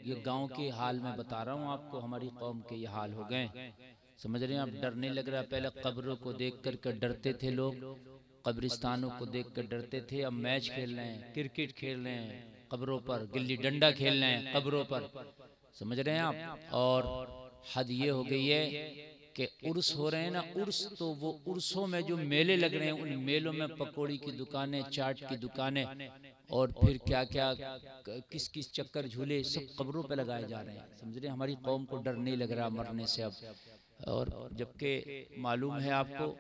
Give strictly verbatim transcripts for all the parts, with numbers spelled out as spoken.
ये गांव के हाल में बता रहा हूँ आपको, हमारी कौम के ये हाल हो गए, समझ रहे हैं आप। डर नहीं लग रहा, पहले कब्रों को देख कर डरते थे लोग, कब्रिस्तानों को देख कर डरते थे। अब मैच खेल रहे हैं, क्रिकेट खेल रहे हैं कब्रों पर, गिल्ली डंडा खेल रहे हैं कब्रों पर, समझ रहे हैं आप। और हद ये हो गई है कि उर्स हो रहे हैं ना, उर्स, तो वो उर्सों में जो मेले लग रहे हैं, उन मेलों में पकौड़ी की दुकानें, चाट की दुकानें, और फिर क्या क्या किस किस चक्कर झूले सब कब्रों पे लगाए जा रहे हैं, समझ रहे हैं। हमारी कौम को डर नहीं लग रहा मरने से अब। और जबकि मालूम है आपको,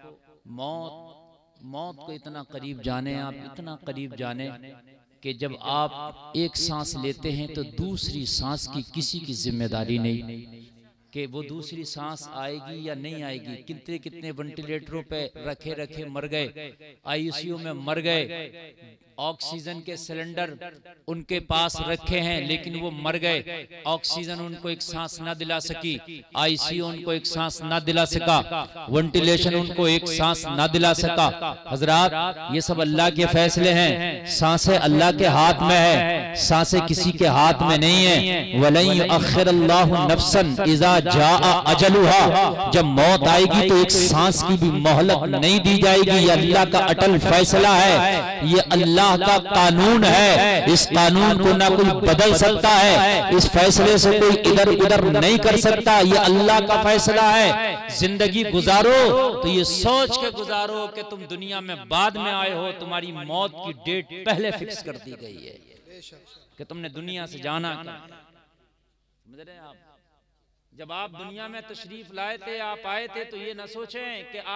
मौत मौत को इतना करीब जाने आप, इतना करीब जाने कि जब आप एक सांस लेते हैं तो दूसरी सांस की किसी की जिम्मेदारी नहीं कि वो दूसरी सांस आएगी या नहीं आएगी। कितने कितने वेंटिलेटरों पे रखे रखे मर गए, आईसीयू में मर गए, ऑक्सीजन के सिलेंडर उनके पास रखे हैं लेकिन वो मर गए, ऑक्सीजन उनको एक सांस ना दिला सकी, आईसीयू उनको एक सांस ना दिला सका, वेंटिलेशन उनको एक सांस ना दिला सका। हजरात, ये सब अल्लाह के फैसले हैं, सांसें अल्लाह के हाथ में है, सांसें किसी के हाथ में नहीं है। वलन युअख्खिरुल्लाहु नफ्सन इज़ा जाअ अजलुहा, जब मौत आएगी तो एक सांस की भी मोहलत नहीं दी जाएगी। ये अल्लाह का अटल फैसला है, ये अल्लाह का कानून है, इस कानून को ना कोई बदल सकता है, इस फैसले से कोई इधर उधर नहीं कर सकता, ये अल्लाह का फैसला है। जिंदगी गुजारो तो ये सोच के गुजारो कि तुम दुनिया में बाद में आए हो, तुम्हारी मौत की डेट पहले फिक्स कर दी गई है कि तुमने दुनिया से जाना क्या। समझ रहे हैं आप, जब आप दुनिया में तशरीफ लाए थे, आप आए थे, तो ये ना सोचें कि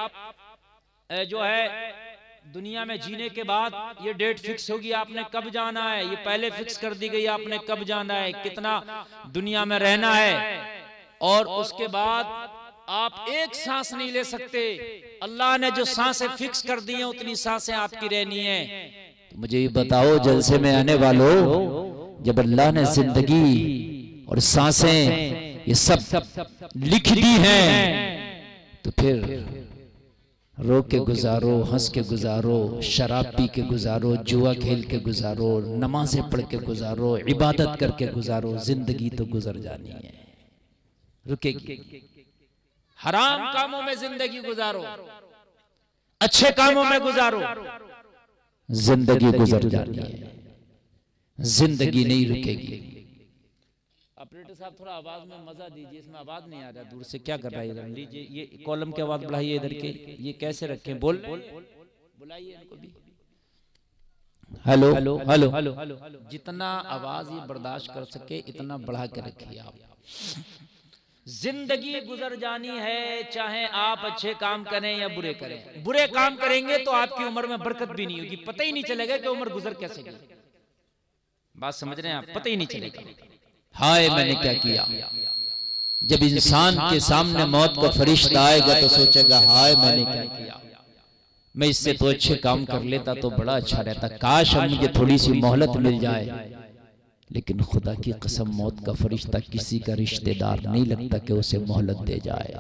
आप जो है दुनिया में जीने के बाद ये डेट फिक्स होगी आपने कब जाना है, ये पहले फिक्स कर दी गई आपने कब जाना है, कितना दुनिया में रहना है, और उसके बाद आप एक सांस नहीं ले सकते। अल्लाह ने जो सांसें फिक्स कर दी हैं उतनी सांसें आपकी रहनी है। तो मुझे ये बताओ जलसे में आने वालों, जब अल्लाह ने जिंदगी और सांसें ये सब लिख दी हैं तो फिर रो के गुजारो, हंस के गुजारो, शराब पी के गुजारो, जुआ खेल के गुजारो, नमाजें पढ़ के गुजारो, इबादत करके गुजारो, जिंदगी तो गुजर जानी है, रुकेगी। हराम कामों में जिंदगी गुजारो, अच्छे कामों में गुजारो, जिंदगी गुजर जानी है, जिंदगी नहीं रुकेगी। ऑपरेटर साहब थोड़ा आवाज में मजा दीजिए, इसमें आवाज नहीं आ रहा, दूर से क्या कर रहा है इधर, लीजिए ये कॉलम की आवाज बढ़ाइए इधर के, ये कैसे रखें, बोल बुलाइए इनको भी। हेलो हेलो हेलो हेलो, जितना आवाज ये बर्दाश्त कर सके इतना बढ़ा के रखिए आप। जिंदगी गुजर जानी है, चाहे आप अच्छे काम करें या बुरे करें। बुरे काम करेंगे तो आपकी उम्र में बरकत भी नहीं होगी, पता ही नहीं चलेगा कि उम्र गुजर कैसे गई। बात समझ रहे हैं आप, पता ही नहीं चलेगा हाय मैंने क्या किया। जब इंसान के सामने मौत का फरिश्ता आएगा तो सोचेगा हाय मैंने क्या किया, मैं इससे तो अच्छे काम कर लेता तो बड़ा अच्छा रहता, काश अब मुझे थोड़ी सी मोहलत मिल जाए। लेकिन खुदा की कसम, मौत का फरिश्ता किसी का रिश्तेदार नहीं लगता कि उसे मोहलत दे जाए।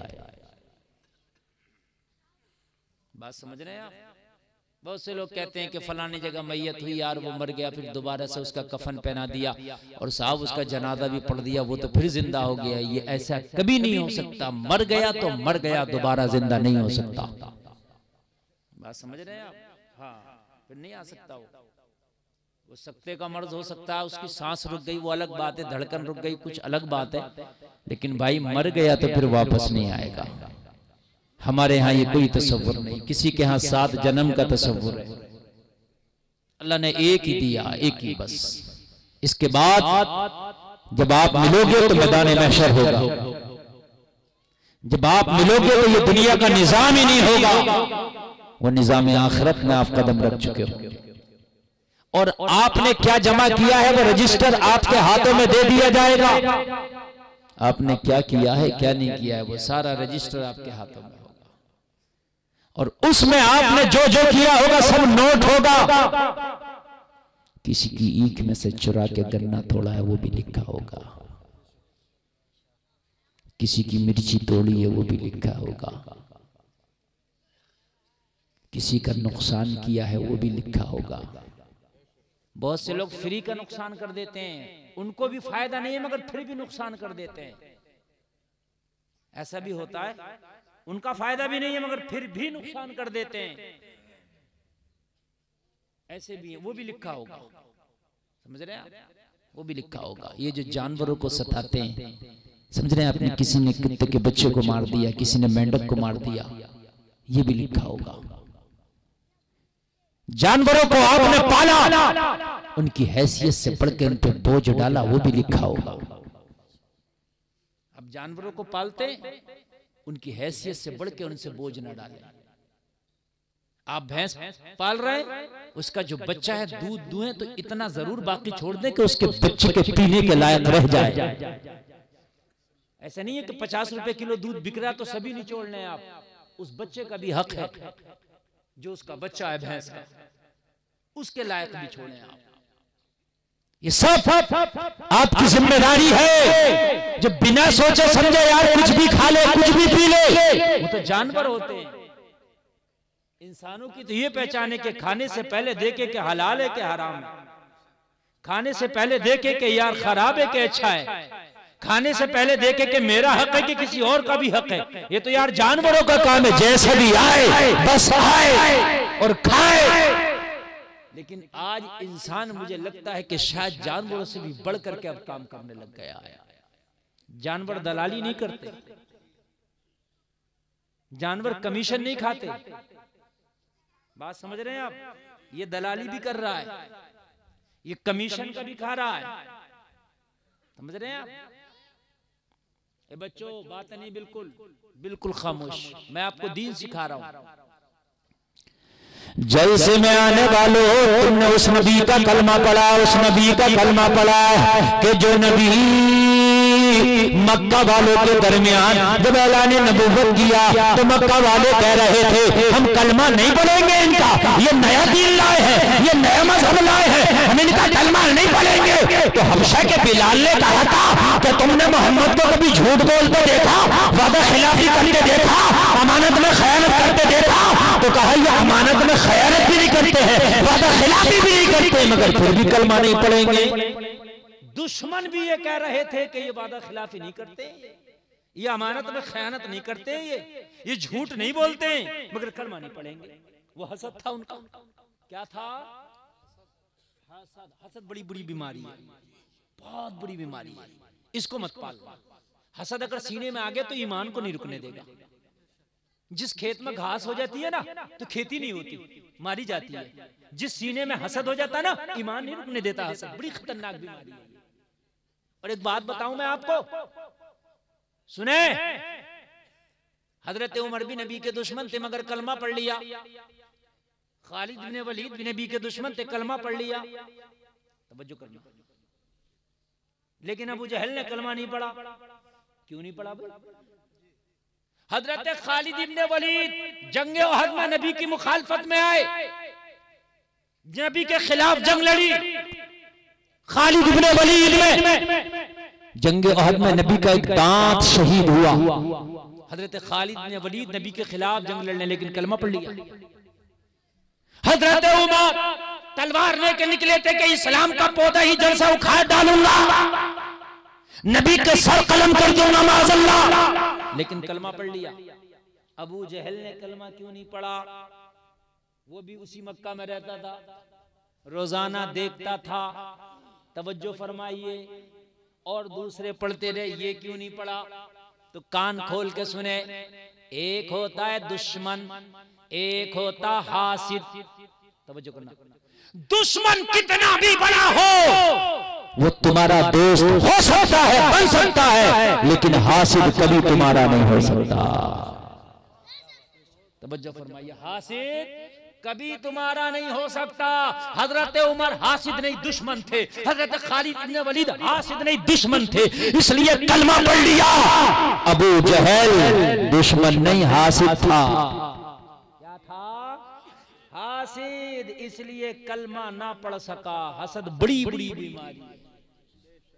बात समझ रहे हैं आप। बहुत से लोग कहते हैं कि फलानी जगह मैयत हुई यार, वो मर गया, फिर दोबारा से उसका कफन पहना दिया और साहब उसका जनाजा भी पढ़ दिया, वो तो फिर जिंदा हो गया। ये ऐसा कभी नहीं हो सकता, मर गया तो मर गया, दोबारा जिंदा नहीं हो सकता। बात समझ रहे हैं आप। हाँ, फिर नहीं आ सकता वो वो सकते का मर्ज हो सकता है, उसकी सांस रुक गई वो अलग बात है, धड़कन रुक गई कुछ अलग बात है, लेकिन भाई मर गया तो फिर वापस नहीं आएगा। हमारे यहाँ ये कोई तसव्वुर नहीं, किसी के यहाँ सात जन्म का तसव्वुर है। अल्लाह ने एक ही दिया, एक ही बस। इसके बाद जब आप मिलोगे तो मैदान महशर होगा, जब आप मिलोगे तो ये दुनिया का निजाम ही नहीं होगा, वो निजाम आखिरत में आप कदम रख चुके हो। और आपने क्या जमा किया है वो रजिस्टर आपके हाथों में दे दिया जाएगा। आपने क्या किया है क्या नहीं किया है वो सारा रजिस्टर आपके हाथों में होगा, और उसमें आपने जो जो किया होगा सब नोट होगा। किसी की ईख में से चुरा के गन्ना तोड़ा है वो भी लिखा होगा, किसी की मिर्ची तोड़ी है वो भी लिखा होगा, किसी का नुकसान किया है वो भी लिखा होगा। बहुत से लोग फ्री का नुकसान कर देते हैं, उनको भी फायदा नहीं है मगर फिर भी नुकसान कर देते हैं। ऐसा भी होता है, उनका फायदा भी नहीं है मगर फिर भी नुकसान कर देते हैं। ऐसे भी है, वो भी लिखा होगा, समझ रहे हैं आप, वो भी लिखा होगा। ये जो जानवरों को सताते हैं, समझ रहे हैं आपने, किसी ने कुत्ते के बच्चे को मार दिया, किसी ने मेंढक को मार दिया, ये भी लिखा होगा। जानवरों को आपने पाला, उनकी हैसियत से बढ़ के उन पे बोझ डाला, वो भी लिखा होगा। अब जानवरों को पालते, उनकी हैसियत से बढ़ के उनसे बोझ न डालें। आप भैंस पाल रहे, उसका जो बच्चा है दूध दुहें तो इतना जरूर बाकी छोड़ दें कि उसके बच्चे के पीने के लायक रह जाए। ऐसा नहीं है कि पचास रुपए किलो दूध बिक रहा है तो सभी निचोड़ने हैं आप, उस बच्चे का भी हक है, जो उसका बच्चा है भैंस का, उसके लायक भी छोड़ें आप। ये सब आपकी जिम्मेदारी है। जब बिना सोचे समझे यार कुछ भी खा ले, कुछ भी पी ले, वो तो जानवर होते हैं। इंसानों की तो ये पहचाने के खाने से पहले देखे कि हलाल है कि हराम है, खाने से पहले देखे कि यार खराब है कि अच्छा है, खाने से पहले देखे कि मेरा हक है कि किसी और का भी हक है। ये तो यार जानवरों का काम है, जैसे भी आए बस आए और खाए। लेकिन आज इंसान मुझे लगता है कि शायद जानवरों से भी बढ़ करके अब काम करने लग गया है। जानवर दलाली नहीं करते, जानवर कमीशन नहीं खाते, बात समझ रहे हैं आप, ये दलाली भी कर रहा है, ये कमीशन का भी खा रहा है, समझ रहे हैं आप। ए बच्चों बात नहीं, बिल्कुल बिल्कुल खामोश, मैं आपको दीन सिखा रहा हूं। जैसे में आने वालों, तुमने उस नबी का कलमा पढ़ा, उस नबी का कलमा पढ़ा कि जो नबी मक्का वालों के दरमियान जब ऐलान नबूवत किया तो मक्का वाले कह रहे थे हम कलमा नहीं पढ़ेंगे, इनका ये नया दीन लाए हैं, ये नया मजहब लाए हैं, हम इनका कलमा नहीं पढ़ेंगे। तो हबशा के बिलाल ने कहा था कि तुमने मोहम्मद को कभी झूठ बोलते देखा, वादा खिलाफी करते देखा, अमानत में खयानत करते देखा? तो कहा ये अमानत में खयानत भी नहीं करते हैं, वादा खिलाफी भी नहीं करते, मगर फिर भी कलमा नहीं पढ़ेंगे। दुश्मन भी ये कह रहे थे कि ये वादा खिलाफी नहीं करते, ये अमानत में खयानत नहीं करते, ये ये झूठ नहीं बोलते, मगर कलमा नहीं पढ़ेंगे। वो हसद था उनका, क्या था? हसद। हसद बड़ी बुरी बीमारी है, बहुत बुरी बीमारी है, इसको मत पालो। हसद अगर सीने में आ गया तो ईमान को नहीं रुकने देगा। जिस खेत में घास हो जाती है ना तो खेती नहीं होती, मारी जाती है। जिस सीने में हसद हो जाता है ना, ईमान नहीं रुकने देता। हसद बड़ी खतरनाक बीमारी है। और एक बात बताऊं मैं आपको, सुने, हजरत उमर भी नबी के दुश्मन थे मगर कलमा पढ़ लिया। खालिद बिन वलीद भी नबी के दुश्मन थे, कलमा पढ़ लिया। तवज्जो करना। लेकिन अबू जहल ने कलमा नहीं पढ़ा। क्यों नहीं पढ़ा? हजरत खालिद इब्न वलीद जंग ओहद में नबी की मुखालफत में आए, नबी के खिलाफ जंग लड़ी। खालिद इब्न वलीद में जंग ओहद में नबी का एक दांत शहीद हुआ। हजरत खालिद इब्न वलीद नबी के खिलाफ जंग लड़ने, लेकिन कलमा पढ़ लिया। हजरत उमर तलवार लेके निकले थे कि इस्लाम का पौधा ही जड़ से उखाड़ डालूंगा, नबी के सर कलम कर दूंगा माज़अल्लाह, लेकिन कलमा पढ़ लिया। अबू जहल ने कलमा क्यों नहीं पढ़ा? वो भी उसी मक्का में रहता था, रोजाना देखता था। तवज्जो फरमाइए। और दूसरे पढ़ते रहे, ये क्यों नहीं पढ़ा? तो कान खोल के सुने। एक होता है दुश्मन, एक होता हासिद। तवज्जो करना। दुश्मन कितना भी बड़ा हो, वो तुम्हारा दोस्त हो सकता है, बन सकता है, लेकिन हासिद कभी तुम्हारा नहीं हो सकता। तवज्जो फरमाइए। हासिद कभी तुम्हारा नहीं हो सकता। हजरत उमर हासिद नहीं दुश्मन थे, हजरत खालिद इब्न वलीद हासिद नहीं दुश्मन थे, इसलिए कलमा पढ़ लिया। अबू जहल दुश्मन नहीं हासिद था। क्या था? हासिद, इसलिए कलमा ना पढ़ सका। हसद बड़ी बड़ी बीमारी।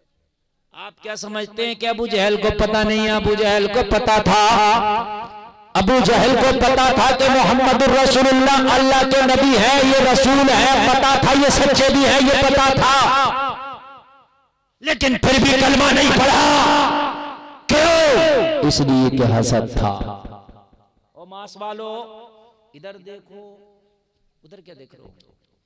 आप क्या समझते हैं कि अबू जहल को पता नहीं है? अबू जहल को पता था। अबू जहल को पता था कि मोहम्मद रसूलुल्लाह अल्लाह के नबी है, ये रसूल है, पता था ये सच्चे भी है, ये पता था, लेकिन फिर भी कलमा नहीं पढ़ा। क्यों? इसलिए कि हसद था। ओ मांस वालो इधर देखो, उधर क्या देख रहे हो?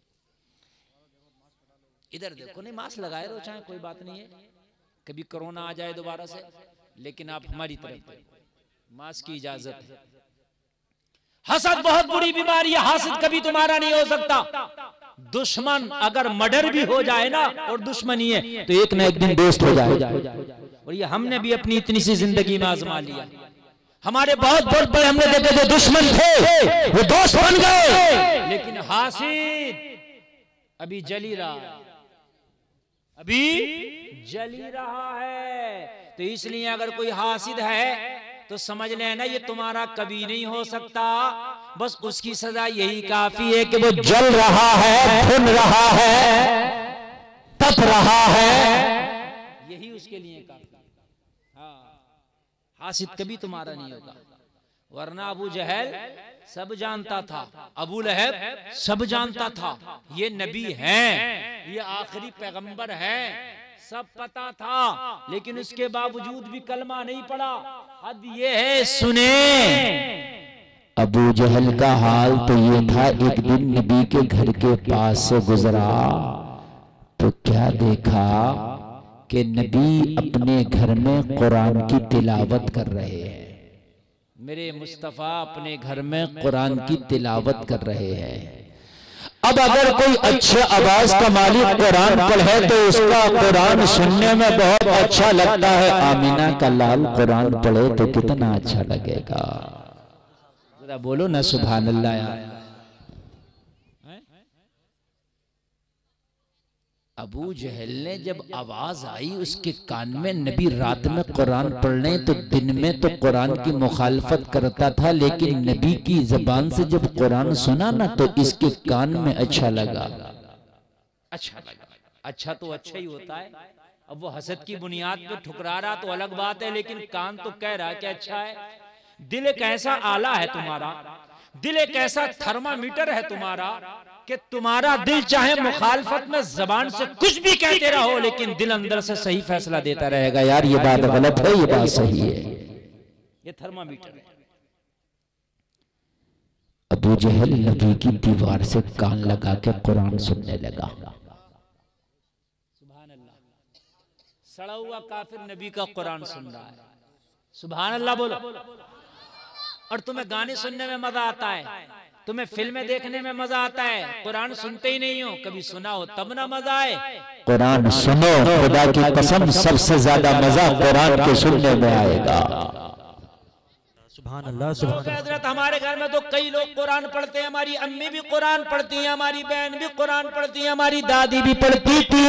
इधर देखो। नहीं मास्क लगाए रहो, चाहे कोई बात नहीं है, कभी कोरोना आ जाए दोबारा से, लेकिन आप हमारी तरफ मास्क की इजाजत है। हसद बहुत बुरी बीमारी है, हासिद कभी तुम्हारा नहीं हो सकता। दुश्मन अगर मर्डर भी हो जाए ना और दुश्मनी है तो एक ना एक दिन दोस्त हो जाए। और ये हमने भी अपनी इतनी सी जिंदगी में आजमा लिया। हमारे बहुत बहुत बड़े हमने देखे जो दुश्मन थे वो दोस्त बन गए, लेकिन हासिद अभी जली रहा है, अभी जली रहा है। तो इसलिए अगर कोई हासिद है तो समझ लेना ये तुम्हारा कभी नहीं हो सकता। बस उसकी सजा यही काफी है कि वो जल रहा है, भुन रहा है, तप रहा है, यही उसके लिए काफी। हाँ, हासिद कभी तुम्हारा नहीं होगा। वरना अबू जहल सब जानता था, अबू लहब सब जानता था, ये नबी हैं, ये आखिरी पैगंबर हैं, सब पता था, लेकिन उसके बावजूद भी कलमा नहीं पड़ा। हद ये है, सुने अबू जहल का हाल तो ये था, एक दिन नबी के घर के पास से गुजरा तो क्या देखा कि नबी अपने घर में कुरान की तिलावत कर रहे हैं। मेरे मुस्तफा अपने घर में कुरान की तिलावत कर रहे हैं। अब अगर कोई अच्छे आवाज का मालिक कुरान पढ़े तो उसका कुरान सुनने में बहुत अच्छा लगता है। आमीना का लाल कुरान पढ़े तो कितना अच्छा लगेगा। जरा बोलो ना सुभान अल्लाह यार। अबू जहल ने जब आवाज आई उसके कान में, नबी रात में कुरान पढ़ने तो दिन में तो कुरान की मुखालफत करता था, लेकिन नबी की जबान से जब कुरान सुना ना तो इसके कान में अच्छा लगा। अच्छा लगा, अच्छा तो अच्छा ही होता है। अब वो हसद की बुनियाद पे ठुकरा रहा तो अलग बात है, लेकिन कान तो कह रहा है कि अच्छा है। दिल एक ऐसा आला है तुम्हारा, दिल एक ऐसा थर्मामीटर है तुम्हारा कि तुम्हारा दिल चाहे मुखालफत में जबान से कुछ भी कहते रहो, लेकिन दिल अंदर से सही फैसला देता रहेगा। यार ये बात गलत है, ये बात सही है। ये थर्मामीटर है। अबू जहल नबी की दीवार से कान लगा के कुरान सुनने लगा। सुभान अल्लाह। सड़ा हुआ काफिर नबी का कुरान सुन रहा है। सुभान अल्लाह बोलो। और तुम्हें गाने सुनने में मजा आता है, तुम्हें फिल्में देखने में मजा आता है, कुरान सुनते ही नहीं हो, कभी सुना हो तब ना मजा आए। कुरान सुनो, खुदा की कसम सबसे ज्यादा मजा कुरान के सुनने में आएगा। सुभान अल्लाह, सुभान अल्लाह। हजरत हमारे घर में तो कई लोग कुरान पढ़ते हैं, हमारी अम्मी भी कुरान पढ़ती हैं, हमारी बहन भी कुरान पढ़ती है, हमारी दादी भी पढ़ती थी।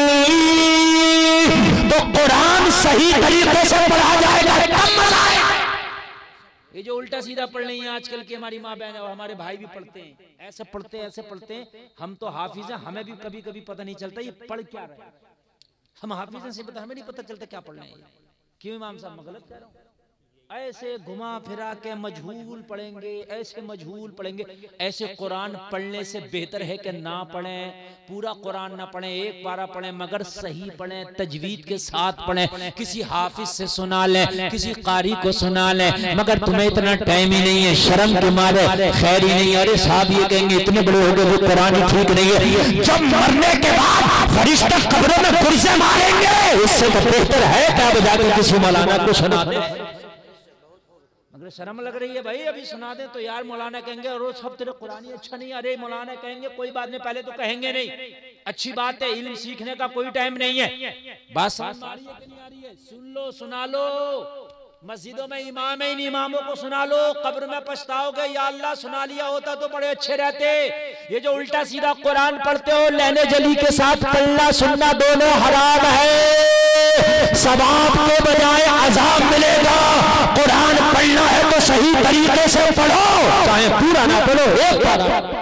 तो कुरान सही तरीके से पढ़ा जाएगा तब मजा आएगा। ये जो उल्टा सीधा पढ़ रही हैं आजकल की हमारी माँ बहन और हमारे भाई भी पढ़ते हैं, ऐसे पढ़ते हैं ऐसे पढ़ते हैं। हम तो हाफिज हैं, हमें भी कभी कभी पता नहीं चलता ये पढ़ क्या रहे हैं। हम हाफिज हैं से पता, हमें नहीं पता चलता क्या पढ़ रहे हैं। क्यों इमाम साहब मैं गलत कह रहा हूँ? ऐसे घुमा फिरा के मजहूल पढ़ेंगे, ऐसे मजहूल पढ़ेंगे। ऐसे कुरान पढ़ने से बेहतर है कि ना पढ़ें, पूरा कुरान ना पढ़ें, एक पारा पढ़ें, मगर सही पढ़ें, तजवीद के साथ पढ़ें। किसी हाफिज से सुना लें, किसी कारी को सुना लें। मगर तुम्हें इतना टाइम ही नहीं है, शर्म के मारे खैर ही नहीं। अरे साहब ये कहेंगे इतने बड़े हो गए वो कुरान ही ठीक नहीं है। जब मरने के बाद फरिश्ते कब्रों में कुर्से मारेंगे, उससे तो बेहतर है क्या बजा के किसी मौलाना को सुना दे। मगर शर्म लग रही है भाई, अभी सुना दे तो यार मौलाना कहेंगे रोज सब तेरे कुरान ही अच्छा नहीं। अरे मौलाना कहेंगे कोई बात नहीं, पहले तो कहेंगे नहीं, अच्छी बात है, इल्म सीखने का कोई टाइम नहीं है। बात समझ आ रही है कि नहीं आ रही है? सुन लो, सुना लो। मस्जिदों में इमाम है, इन इमामों को सुना लो, कब्र में पछताओगे या अल्लाह सुना लिया होता तो बड़े अच्छे रहते। ये जो उल्टा सीधा कुरान पढ़ते हो, लेने जली के साथ पढ़ना सुनना दोनों हराम है। सवाब के बजाय अजाब मिलेगा। कुरान पढ़ना है तो सही तरीके से पढ़ो, चाहे पूरा ना पढ़ो, एक बार।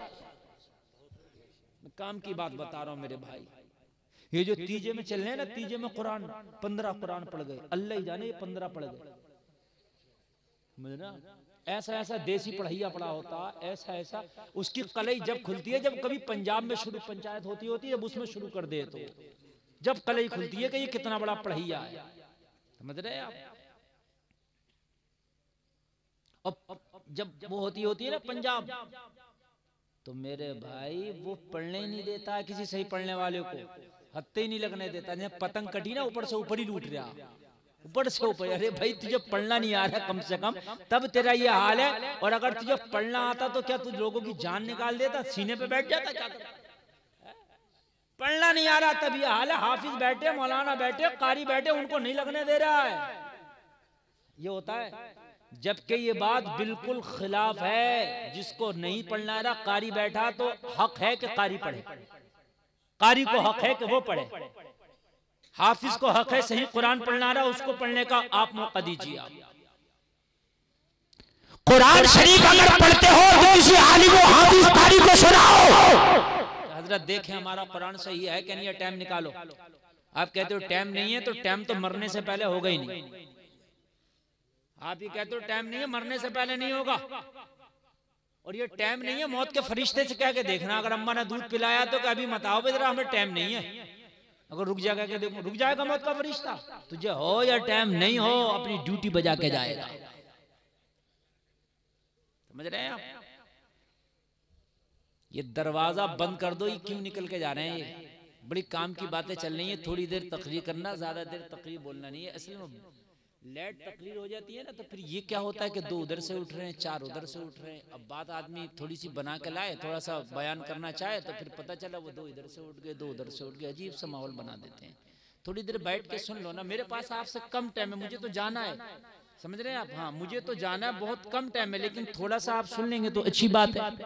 काम की बात बता रहा हूं मेरे भाई। ये जो तीजे में चल रहे हैं ना, तीजे में कुरान पंद्रह कुरान पढ़ गए, अल्लाह ही जाने ये पंद्रह पढ़ गए। ऐसा ऐसा देसी पढ़ैया पड़ा होता, ऐसा ऐसा उसकी कलई जब खुलती है, जब कभी पंजाब में शुरू पंचायत होती होती है, जब उसमें शुरू कर दे तो जब कलई खुलती है कि ये कितना बड़ा पढ़ैया है, समझ रहे आप। अब जब वो होती होती है ना पंजाब, तो मेरे भाई वो पढ़ने ही नहीं देता किसी सही पढ़ने वाले को, हत्ते ही नहीं लगने देता। जब पतंग कटी ना ऊपर से ऊपर ही लूट रहा, ऊपर से ऊपर। अरे भाई तुझे पढ़ना नहीं आ रहा कम से कम, तब तेरा ये हाल है। और अगर तुझे पढ़ना आता तो क्या तू लोगों की जान निकाल देता, सीने पे बैठ जाता, क्या करता? पढ़ना नहीं आ रहा तब ये हाल है। हाफिज बैठे, मौलाना बैठे, कारी बैठे, उनको नहीं लगने दे रहा है। ये होता है। जबकि ये बात बिल्कुल खिलाफ है। जिसको नहीं पढ़ना आ रहा, कारी बैठा तो हक है कि कारी पढ़े, कारी को हक है कि वो पढ़े। हाफिज को हक है सही कुरान पढ़ना रहा, उसको पढ़ने का आप मौका दीजिए। आप कुरान शरीफ अगर पढ़ते हो तो किसी आलिम व हाफिज कारी को सुनाओ। हजरत देखें हमारा कुरान सही है कि नहीं, टाइम निकालो। आप कहते हो टाइम नहीं है, तो टाइम तो मरने से पहले होगा ही नहीं। आप ही कहते हो टाइम नहीं है, मरने से पहले नहीं होगा। और ये टाइम नहीं है, मौत के फरिश्ते से कह के देखना। अगर अम्मा ने दूध पिलाया तो कभी मत आओ बेटा हमें टाइम नहीं है। अगर रुक जाएगा के देखो, रुक जाएगा मौत का फरिश्ता। तुझे हो या टाइम नहीं हो, अपनी ड्यूटी बजा के जाएगा। समझ रहे हैं आप? ये दरवाजा बंद कर दो, ये क्यों निकल के जा रहे हैं? ये बड़ी काम की बातें चल रही है। थोड़ी देर तकरीर करना, ज्यादा देर तकरीर बोलना नहीं है। असल में लेट तकरीर हो जाती है ना, तो फिर ये क्या होता है कि दो उधर से उठ रहे हैं, चार उधर से उठ रहे हैं। अब बात आदमी थोड़ी सी बना के लाए, थोड़ा सा बयान करना चाहे, तो फिर पता चला वो दो इधर से उठ गए, दो उधर से उठ गए, अजीब सा माहौल बना देते हैं। थोड़ी देर बैठ के सुन लो ना। मेरे पास आपसे कम टाइम है, मुझे तो जाना है, समझ रहे हैं आप? हाँ, मुझे तो जाना है, बहुत कम टाइम है, लेकिन थोड़ा सा आप सुन लेंगे तो अच्छी बात है।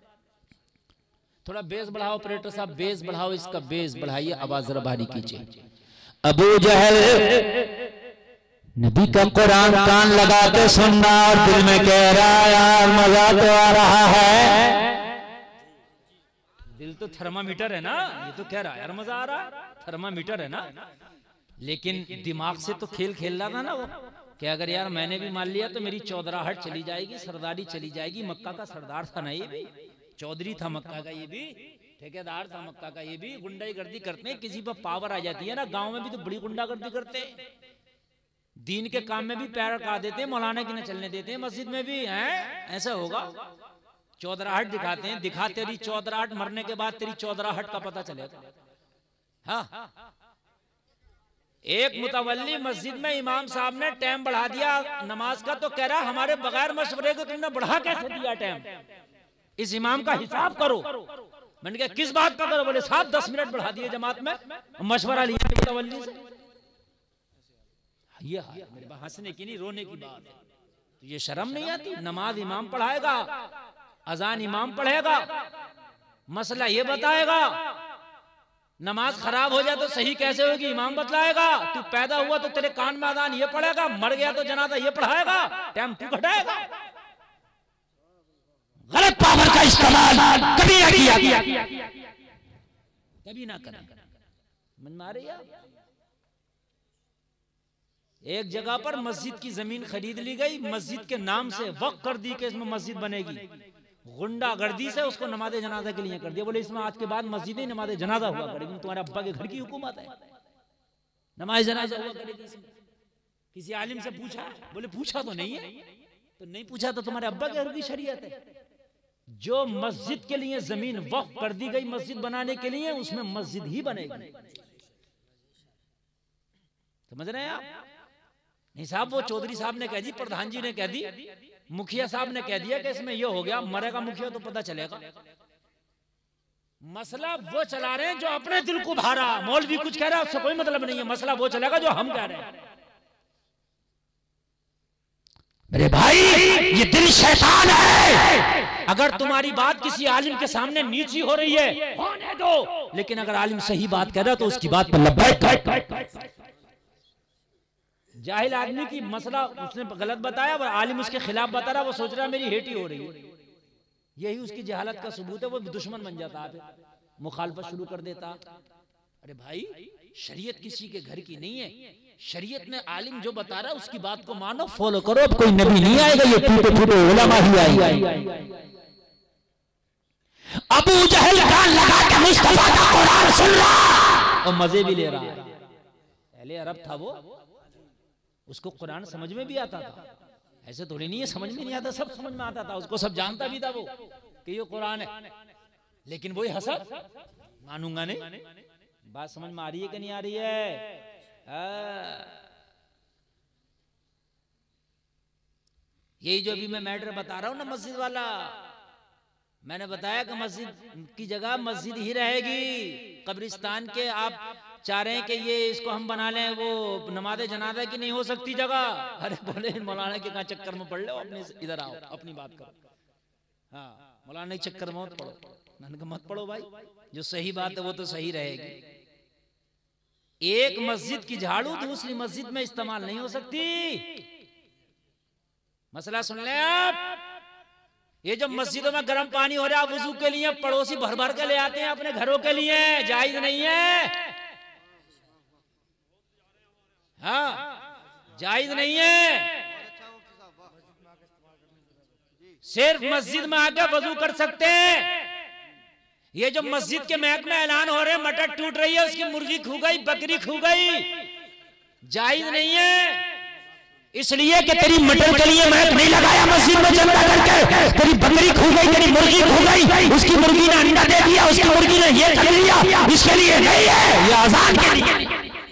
थोड़ा बेस बढ़ाओ ऑपरेटर साहब, बेस बढ़ाओ, इसका बेस बढ़ाइए, आवाज जरा भारी कीजिए। अबू जहल नबी का कुरान कान लगा के सुनना और दिल में कह रहा है यार मजा तो आ रहा है। दिल तो थर्मामीटर है ना, ये तो कह रहा है यार मजा आ रहा है, थर्मामीटर है ना। लेकिन दिमाग से तो खेल खेल रहा था ना वो, कि अगर यार मैंने भी मान लिया तो मेरी चौधराहट चली जाएगी, सरदारी चली जाएगी। मक्का का सरदार था ना ये भी, चौधरी था मक्का का ये भी, ठेकेदार था मक्का का ये भी। गुंडागर्दी करते हैं, किसी पर पावर आ जाती है ना, गांव में भी तो बड़ी गुंडागर्दी करते हैं। दीन के काम में भी पैर रखा देते हैं, मौलाना की न चलने देते हैं, मस्जिद में भी हैं। ऐसा होगा, चौधराहट दिखाते हैं। दिखा तेरी चौधराहट, मरने के बाद तेरी चौधराहट का पता चलेगा। हाँ, एक मुतवल्ली मस्जिद में इमाम साहब ने टाइम बढ़ा दिया नमाज का, तो कह रहा हमारे बगैर मशवरे को तुमने बढ़ा कैसे दिया टाइम? इस इमाम का हिसाब करो। मैंने कहा किस बात का करो? बोले साहब दस मिनट बढ़ा दिए जमात में, मशवरा लिया मुतवल्ली से। ये मेरे हंसने की नहीं, रोने की बात है। तो ये शर्म नहीं आती? नमाज इमाम पढ़ाएगा, अजान इमाम पढ़ेगा, मसला ये बताएगा। नमाज खराब हो जाए तो सही कैसे होगी, इमाम बतलाएगा। तू पैदा हुआ तो तेरे कान में अजान ये पढ़ेगा, मर गया तो जनाजा ये पढ़ाएगा, टाइम तू घटाएगा। गलत पावर का इस्तेमाल कभी ना किया, कभी ना करें। मन मारे यार, एक जगह पर मस्जिद की जमीन खरीद ली गई, मस्जिद के नाम से वक्फ कर दी कि इसमें मस्जिद बनेगी। गुंडागर्दी से उसको नमाज़े जनाजा के लिए कर दिया। बोले इसमें आज के बाद मस्जिद ही नमाज़े जनाजा हुआ करेगी, तुम्हारे अब्बा के घर की हुकूमत है, नमाज जनाजा हुआ करेगी इसमें। किसी आलिम से पूछा? बोले पूछा तो नहीं है। तो नहीं पूछा तो तुम्हारे अब्बा के घर की शरीयत है। जो मस्जिद के लिए जमीन वक्फ कर दी गई मस्जिद बनाने के लिए, उसमें मस्जिद ही बनेगी। समझ रहे हैं आप? नहीं साहब, वो चौधरी साहब ने कह दी, प्रधान जी ने कह दी, मुखिया साहब ने कह दिया कि इसमें ये हो गया, मरेगा मुखिया तो पता चलेगा। मसला वो चला रहे हैं जो अपने दिल को भारा। मौलवी कुछ कह रहा है उससे कोई मतलब नहीं है, मसला वो चलेगा जो हम कह रहे हैं। मेरे भाई ये दिल शैतान है। अगर तुम्हारी बात किसी आलिम के सामने नीची हो रही है, होने दो, लेकिन अगर आलिम सही बात कह रहा है तो उसकी बात पर लब्बैक। जाहिल आदमी की मसला उसने गलत बताया, वो आलिम उसके खिलाफ बता रहा, वो सोच रहा है मेरी हेटी हो रही है। यही उसकी जहालत का सबूत है। वो दुश्मन बन जाता है, मुखालफत शुरू कर देता। अरे भाई शरीयत किसी के घर की नहीं है। शरीयत ने आलिम जो बता रहा है उसकी बात को मानो, फॉलो करो। अब कोई नबी नहीं आएगा, ये टूटे फूटे उलमा ही आएगा। अबू जहल कान लगा के मुस्तफा का कुरान सुन रहा और मजे भी ले रहा है। पहले अरब था वो, उसको कुरान समझ में भी आता था। ऐसे थोड़ी नहीं है समझ में नहीं आता, सब समझ में आता था उसको, सब जानता भी था वो कि ये कुरान है। लेकिन वही हसद, मानूंगा नहीं। बात समझ में आ रही है कि नहीं आ रही है? यही जो अभी मैं मैटर बता रहा हूं ना मस्जिद वाला, मैंने बताया कि मस्जिद की जगह मस्जिद ही रहेगी। कब्रिस्तान के आप चाह रहे हैं कि ये इसको हम बना लें वो नमाज़े जनाजा की नहीं हो सकती जगह। अरे बोले मौलाना के कहाँ चक्कर में पड़ लो, अपने इधर आओ, अपनी बात करो। हाँ, मौलाना के चक्कर में मत पड़ो। मैंने कहा मत पड़ो भाई, जो सही बात है वो तो सही रहेगी। एक मस्जिद की झाड़ू दूसरी मस्जिद में इस्तेमाल नहीं हो सकती। मसला सुन ले आप। ये जब मस्जिदों में गर्म पानी हो रहा है वुजू के लिए, पड़ोसी भर भर के ले आते हैं अपने घरों के लिए, जायज नहीं है। हाँ, जायज नहीं है। सिर्फ मस्जिद में आकर वजू कर सकते हैं। ये जो मस्जिद के महक में ऐलान हो रहे हैं मटर टूट रही है, उसकी मुर्गी खू गई, बकरी खू गई, जायज नहीं है। इसलिए कि तेरी मटर के लिए महक नहीं लगाया मस्जिद में चंदा करके, तेरी बकरी खू गई, तेरी मुर्गी खू गई, उसकी मुर्गी ने अंडा दे दिया, उसकी मुर्गी ने ये कर लिया, इसके लिए नहीं है, ये आजान के लिए।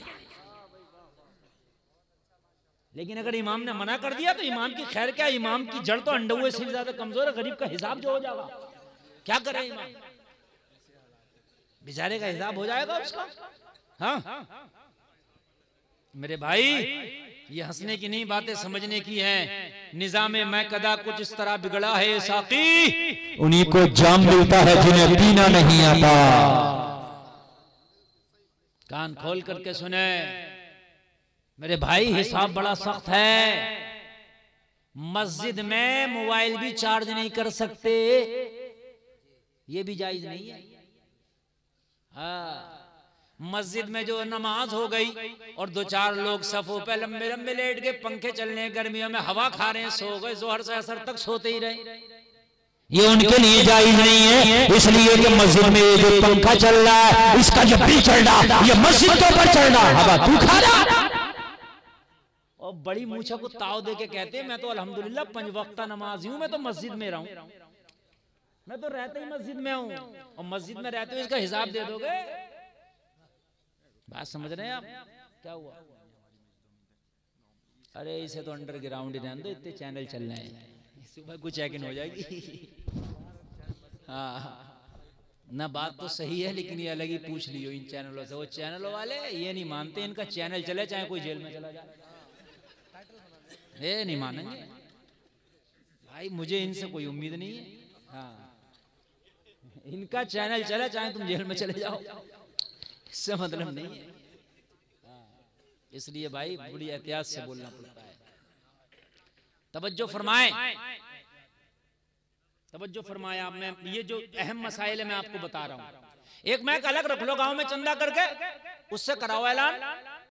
लेकिन अगर इमाम ने मना कर दिया तो इमाम की खैर क्या? इमाम की जड़ तो अंडे से भी ज्यादा कमजोर है। गरीब का हिसाब जो हो जाएगा, क्या करे इमाम? बेचारे का हिसाब हो जाएगा उसका। हाँ मेरे भाई, ये हंसने की नहीं, बातें समझने की हैं। निजामे मैं कदा कुछ इस तरह बिगड़ा है साकी, उन्हीं को जाम मिलता है जिन्हें पीना नहीं आता। कान खोल करके सुने मेरे भाई, हिसाब बड़ा सख्त है। मस्जिद में मोबाइल भी चार्ज नहीं कर सकते, ये भी जायज नहीं है। हाँ, मस्जिद में जो नमाज हो गई और दो चार लोग सफों पे लंबे लंबे लेट के, पंखे चलने, गर्मियों में हवा खा रहे हैं, सो गए, जोहर से असर तक सोते ही रहे, ये उनके लिए जायज नहीं है। इसलिए कि मस्जिद में ये जो पंखा चल रहा है, इसका जो बिल चल रहा, ये मस्जिद के ऊपर चल रहा, हवा तू खा रहा। और बड़ी मूछा को ताव दे के कहते हैं मैं तो अल्हम्दुलिल्लाह पंज वक्ता नमाजी हूं, मैं तो मस्जिद में रहूं, मैं तो रहते ही मस्जिद में हूं। और मस्जिद में रहते हुए इसका हिसाब दे दोगे? बात समझ रहे हैं आप? क्या हुआ? अरे इसे तो अंडरग्राउंड ही रहने दो, इतने चैनल चल रहे हैं, सुबह कुछ चेक इन हो जाएगी। हाँ ना, बात तो सही है, लेकिन ये अलग ही पूछ लियो इन चैनलों से। वो चैनलों वाले ये नहीं मानते इनका चैनल चले चाहे कोई जेल में चला जाए, ये नहीं मानेंगे भाई। मुझे इनसे कोई उम्मीद नहीं है। हाँ, इनका चैनल चले चाहे तुम जेल में चले जाओ, इससे मतलब नहीं है। इसलिए भाई बड़ी एहतियात से बोलना पड़ता है। तवज्जो फरमाएं, तवज्जो फरमाएं आप। मैं ये जो अहम मसाइल है मैं आपको बता रहा हूं। एक मैं अलग रख लो गांव में चंदा करके, उससे कराओ ऐलान,